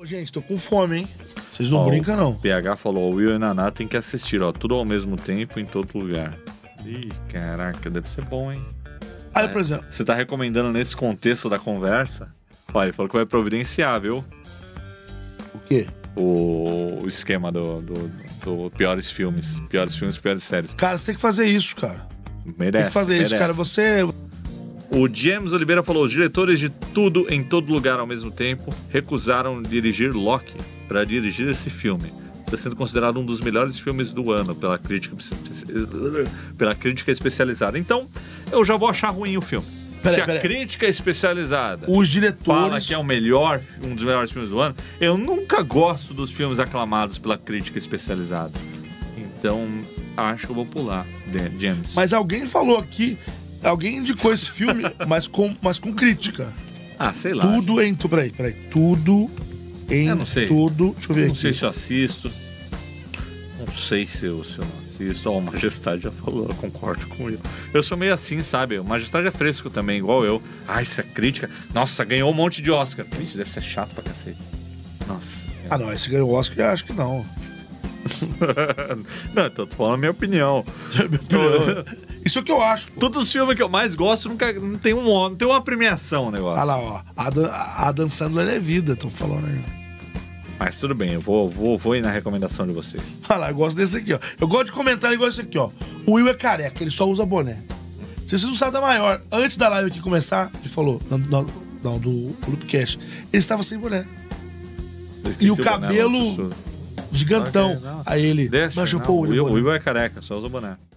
Ô, gente, tô com fome, hein? Vocês não brincam, não. O PH falou, o Will e Naná tem que assistir, ó. Tudo ao mesmo tempo, em todo lugar. Ih, caraca, deve ser bom, hein? Aí, por exemplo... Você tá recomendando nesse contexto da conversa? Olha, ele falou que vai providenciar, viu? O quê? O esquema do piores filmes. Piores filmes, piores séries. Cara, você tem que fazer isso, cara. Merece. Tem que fazer isso, cara. Você... O James Oliveira falou, os diretores de Tudo em Todo Lugar ao mesmo tempo recusaram dirigir Loki para dirigir esse filme. Está sendo considerado um dos melhores filmes do ano pela crítica especializada. Então, eu já vou achar ruim o filme. Se a crítica especializada os diretores... fala que é um dos melhores filmes do ano, eu nunca gosto dos filmes aclamados pela crítica especializada. Então, acho que eu vou pular, James. Mas alguém falou aqui... Alguém indicou esse filme, mas com crítica. Ah, sei lá. Tudo em... Peraí. Tudo em... Eu não sei. Tudo... Deixa eu ver aqui. Não sei se eu assisto. Não sei se eu não assisto. Ó, o Majestade já falou, eu concordo com ele. Eu sou meio assim, sabe? O Majestade é fresco também, igual eu. Ah, essa crítica... Nossa, ganhou um monte de Oscar. Isso deve ser chato pra cacete. Nossa. Ah, não. Esse ganhou o Oscar, eu acho que não. Não, tô falando a minha opinião. Isso é o que eu acho. Pô. Todos os filmes que eu mais gosto não tem uma premiação o negócio. Olha lá, ó. Adam Sandler é vida, estão falando aí. Mas tudo bem, eu vou ir na recomendação de vocês. Olha lá, eu gosto desse aqui, ó. Eu gosto de comentário igual esse aqui, ó. O Will é careca, ele só usa boné. Se vocês não sabem da maior, antes da live aqui começar, ele falou, não, do Loopcast, ele estava sem boné. E o cabelo gigantão. Aí ele... O Will é careca, só usa boné.